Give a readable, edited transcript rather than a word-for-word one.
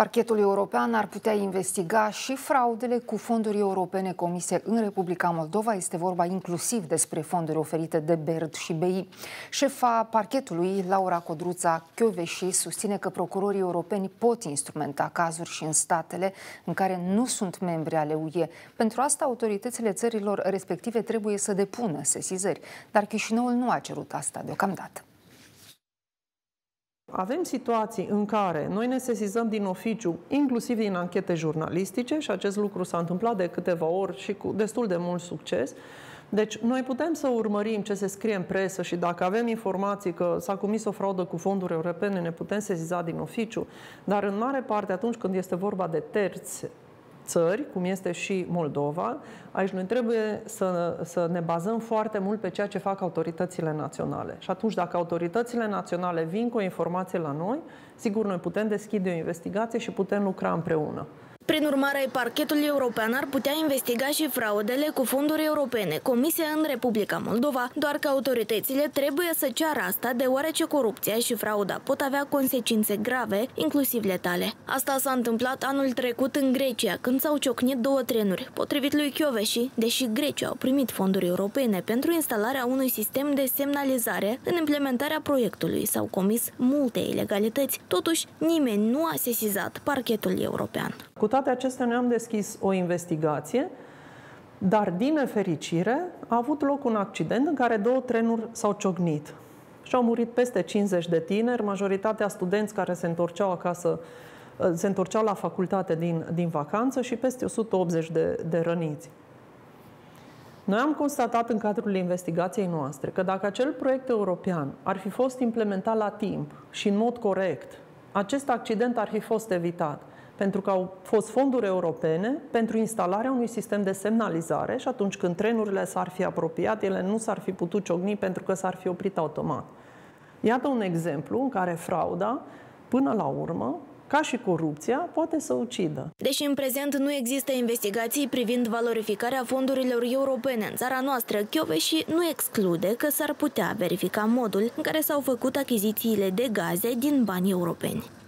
Parchetul european ar putea investiga și fraudele cu fonduri europene comise în Republica Moldova. Este vorba inclusiv despre fonduri oferite de BERD și BI. Șefa parchetului, Laura Codruța-Chioveși, susține că procurorii europeni pot instrumenta cazuri și în statele în care nu sunt membri ale UE. Pentru asta, autoritățile țărilor respective trebuie să depună sesizări. Dar Chișinăul nu a cerut asta deocamdată. Avem situații în care noi ne sesizăm din oficiu, inclusiv din anchete jurnalistice, și acest lucru s-a întâmplat de câteva ori și cu destul de mult succes. Deci noi putem să urmărim ce se scrie în presă și dacă avem informații că s-a comis o fraudă cu fonduri europene, ne putem sesiza din oficiu, dar în mare parte atunci când este vorba de terți țări, cum este și Moldova, aici noi trebuie să ne bazăm foarte mult pe ceea ce fac autoritățile naționale. Și atunci, dacă autoritățile naționale vin cu o informație la noi, sigur, noi putem deschide o investigație și putem lucra împreună. Prin urmare, parchetul european ar putea investiga și fraudele cu fonduri europene comise în Republica Moldova, doar că autoritățile trebuie să ceară asta, deoarece corupția și frauda pot avea consecințe grave, inclusiv letale. Asta s-a întâmplat anul trecut în Grecia, când s-au ciocnit 2 trenuri. Potrivit lui Chioveși, deși Grecia au primit fonduri europene pentru instalarea unui sistem de semnalizare, în implementarea proiectului s-au comis multe ilegalități. Totuși, nimeni nu a sesizat parchetul european. Cu toate acestea, noi am deschis o investigație, dar, din nefericire, a avut loc un accident în care 2 trenuri s-au ciocnit. Și au murit peste 50 de tineri, majoritatea studenți care se întorceau acasă, se întorceau la facultate din vacanță și peste 180 de răniți. Noi am constatat în cadrul investigației noastre că dacă acel proiect european ar fi fost implementat la timp și în mod corect, acest accident ar fi fost evitat. Pentru că au fost fonduri europene pentru instalarea unui sistem de semnalizare și atunci când trenurile s-ar fi apropiat, ele nu s-ar fi putut ciocni pentru că s-ar fi oprit automat. Iată un exemplu în care frauda, până la urmă, ca și corupția, poate să ucidă. Deși în prezent nu există investigații privind valorificarea fondurilor europene în țara noastră, Chioveși nu exclude că s-ar putea verifica modul în care s-au făcut achizițiile de gaze din bani europeni.